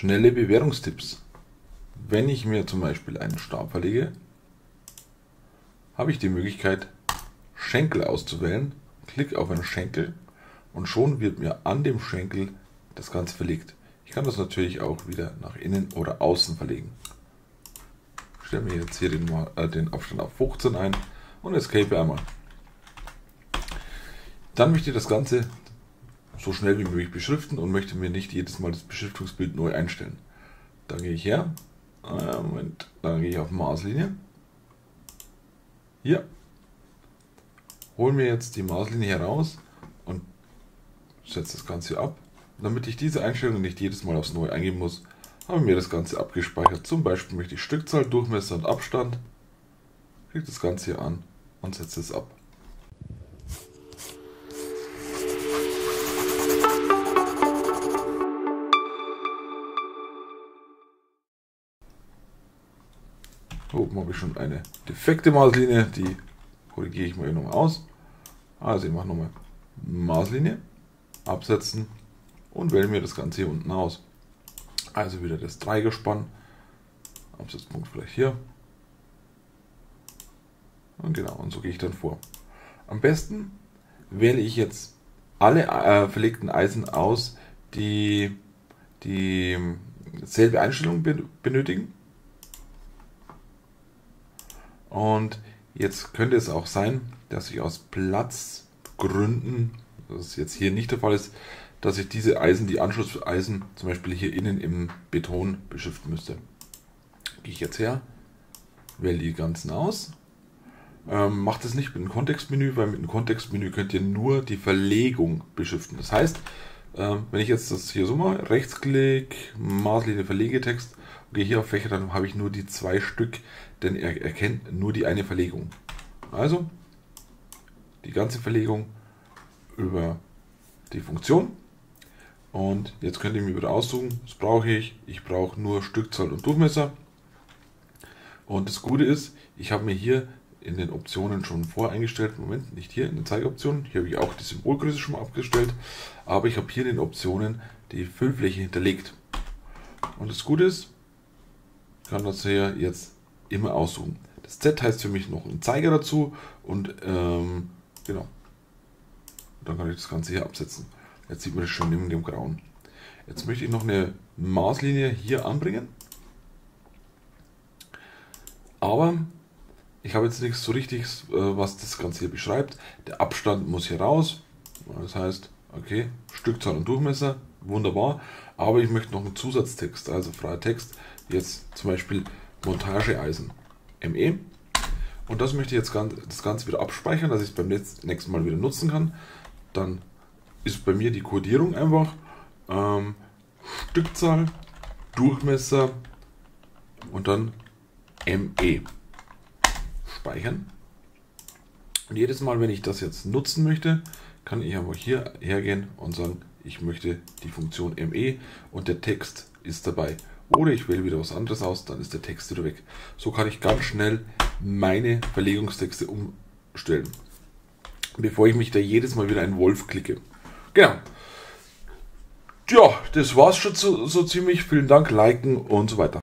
Schnelle Bewährungstipps. Wenn ich mir zum Beispiel einen Stab verlege, habe ich die Möglichkeit, Schenkel auszuwählen. Klick auf einen Schenkel und schon wird mir an dem Schenkel das Ganze verlegt. Ich kann das natürlich auch wieder nach innen oder außen verlegen. Ich stelle mir jetzt hier den Abstand auf 15 ein und Escape einmal. Dann möchte ich das Ganze so schnell wie möglich beschriften und möchte mir nicht jedes Mal das Beschriftungsbild neu einstellen. Dann gehe ich her, dann gehe ich auf Maßlinie. Hier, hole mir jetzt die Maßlinie heraus und setze das Ganze ab. Und damit ich diese Einstellung nicht jedes Mal aufs Neue eingeben muss, habe ich mir das Ganze abgespeichert. Zum Beispiel möchte ich Stückzahl, Durchmesser und Abstand. Klicke das Ganze hier an und setze es ab. Oben habe ich schon eine defekte Maßlinie, die korrigiere ich mal hier nochmal aus. Also ich mache nochmal Maßlinie, absetzen und wähle mir das Ganze hier unten aus. Also wieder das Dreigespann, Absetzpunkt vielleicht hier. Und genau, und so gehe ich dann vor. Am besten wähle ich jetzt alle verlegten Eisen aus, die dieselbe Einstellung benötigen. Und jetzt könnte es auch sein, dass ich aus Platzgründen, das jetzt hier nicht der Fall ist, dass ich diese Eisen, die Anschlusseisen, zum Beispiel hier innen im Beton beschriften müsste. Gehe ich jetzt her, wähle die ganzen aus. Macht es nicht mit dem Kontextmenü, weil mit dem Kontextmenü könnt ihr nur die Verlegung beschriften. Das heißt, wenn ich jetzt das hier so mache, Rechtsklick, Maßlinie, Verlegetext, gehe hier auf Fächer, dann habe ich nur die 2 Stück, denn er erkennt nur die eine Verlegung. Also die ganze Verlegung über die Funktion. Und jetzt könnt ihr mir wieder aussuchen, was brauche ich. Ich brauche nur Stückzahl und Durchmesser. Und das Gute ist, ich habe mir hier in den Optionen schon voreingestellt, Moment, nicht hier in den Zeigeoptionen, hier habe ich auch die Symbolgröße schon mal abgestellt, aber ich habe hier in den Optionen die Füllfläche hinterlegt. Und das Gute ist, ich kann das hier jetzt immer aussuchen. Das Z heißt für mich noch ein Zeiger dazu und genau. Dann kann ich das Ganze hier absetzen. Jetzt sieht man das schon neben dem Grauen. Jetzt möchte ich noch eine Maßlinie hier anbringen. Aber ich habe jetzt nichts so richtig, was das Ganze hier beschreibt. Der Abstand muss hier raus. Das heißt, okay, Stückzahl und Durchmesser, wunderbar. Aber ich möchte noch einen Zusatztext, also freier Text. Jetzt zum Beispiel Montageeisen ME. Und das möchte ich jetzt das Ganze wieder abspeichern, dass ich es beim nächsten Mal wieder nutzen kann. Dann ist bei mir die Codierung einfach Stückzahl, Durchmesser und dann ME. Speichern. Und jedes Mal, wenn ich das jetzt nutzen möchte, kann ich einfach hier hergehen und sagen, ich möchte die Funktion ME und der Text ist dabei. Oder ich wähle wieder was anderes aus, dann ist der Text wieder weg. So kann ich ganz schnell meine Verlegungstexte umstellen, bevor ich mich da jedes Mal wieder einen Wolf klicke. Genau. Ja, das war's schon so ziemlich. Vielen Dank, liken und so weiter.